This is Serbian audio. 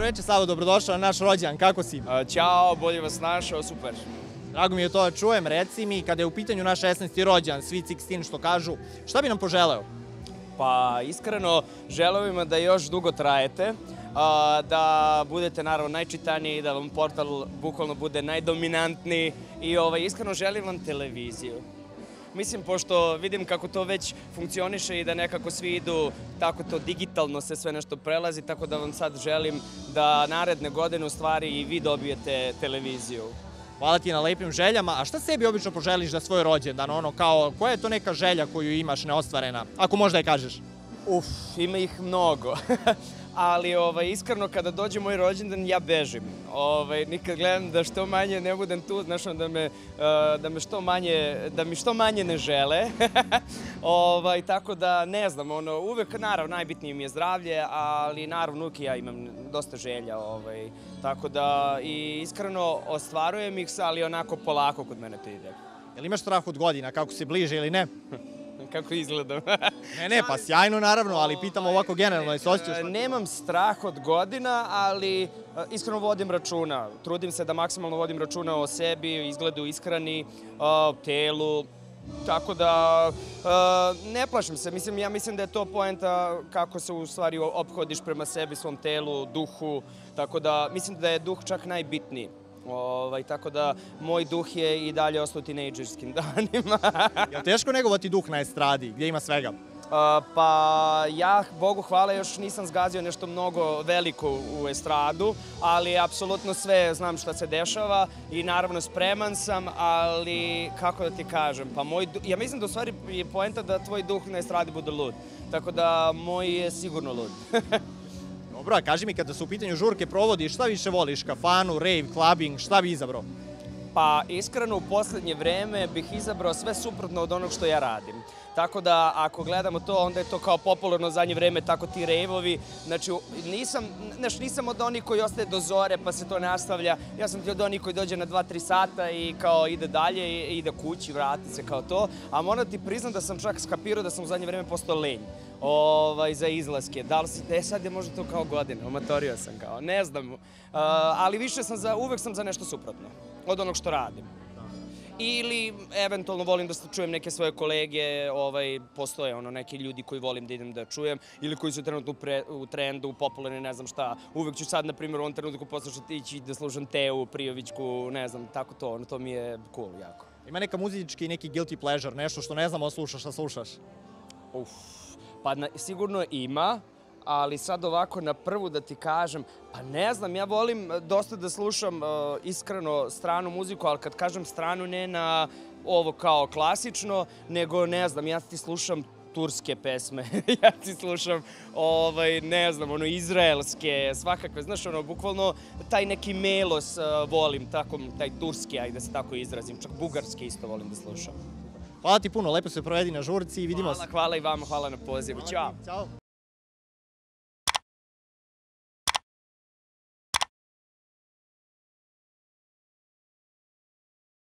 Dobro večer, Savo, dobrodošao na naš rođendan, kako si? Ćao, bolje vas našao, super. Drago mi je to da čujem, reci mi, kada je u pitanju naš 16. rođendan, Sweet 16 što kažu, šta bi nam poželeo? Pa iskreno, želim da još dugo trajete, da budete naravno najčitaniji, da vam portal bukvalno bude najdominantniji i iskreno želim vam televiziju. Mislim, pošto vidim kako to već funkcioniše i da nekako svi idu tako to digitalno se sve nešto prelazi, tako da vam sad želim da naredne godine u stvari i vi dobijete televiziju. Hvala ti na lepim željama, a šta sebi obično poželiš za svoj rođendan, koja je to neka želja koju imaš neostvarena, ako možda je kažeš? Ima ih mnogo, ali iskreno kada dođe moj rođendan ja bežim. Nikad gledam da što manje ne budem tu, znaš, da mi što manje ne žele. Tako da ne znam, uvek naravno najbitnije mi je zdravlje, ali naravno uvek ja imam dosta želja. Tako da i iskreno ostvarujem ih, ali onako polako kod mene to ide. Jel imaš strah od godina, kako se bliže ili ne? Kako izgledam? Ne, pa sjajno naravno, ali pitam ovako generalno, je se osjećaš? Nemam strah od godina, ali iskreno vodim računa. Trudim se da maksimalno vodim računa o sebi, izgledu, ishrani, telu, tako da ne plašim se. Ja mislim da je to poenta kako se u stvari ophodiš prema sebi, svom telu, duhu, tako da mislim da je duh čak najbitniji. Tako da moj duh je i dalje ostao u tinejdžerskim danima. Je li teško negovati duh na estradi, gdje ima svega? Pa ja, Bogu hvala, još nisam zgazio nešto mnogo veliko u estradu, ali apsolutno sve znam šta se dešava i naravno spreman sam, ali kako da ti kažem, pa ja mislim da u stvari je poenta da tvoj duh na estradi bude lud, tako da moj je sigurno lud. Dobro, a kaži mi, kada su u pitanju žurke provodiš, šta više voliš, kafanu, rave, clubbing, šta bi izabrao? Pa iskreno u poslednje vreme bih izabrao sve suprotno od onog što ja radim. Tako da ako gledamo to, onda je to kao popularno zadnje vreme, tako ti rejvovi. Znači, nisam od onih koji ostaje do zore pa se to nastavlja. Ja sam ti od onih koji dođe na 2-3 sata i kao ide dalje, ide kući, vrati se kao to. A moram ti priznam da sam čak skapirao da sam u zadnje vreme postao lenj za izlaske. Sad je možda to kao godine, omatorio sam kao, ne znam. Ali uvek sam za nešto suprotno od onog što radim. Ili eventualno volim da čujem neke svoje kolege, postoje neki ljudi koji volim da idem da čujem ili koji su trenutno u trendu, popularni, ne znam šta. Uvek ću sad, na primjer, u ovom trenutku poslušati ići da slušam Teu, Prijovićku, ne znam, tako to mi je cool jako. Ima neka muzički, neki guilty pleasure, nešto što ne znamo slušaš, a slušaš? Pa sigurno ima. Ali sad ovako na prvu da ti kažem, pa ne znam, ja volim dosta da slušam iskreno stranu muziku, ali kad kažem stranu ne na ovo kao klasično, nego ne znam, ja ti slušam turske pesme, ja ti slušam, ne znam, izraelske, svakakve, znaš, bukvalno taj neki melos volim, taj turski, ajde da se tako izrazim, čak bugarski isto volim da slušam. Hvala ti puno, lepo se provedi na žurci i vidimo se. Hvala i vama, hvala na pozivu, ćao.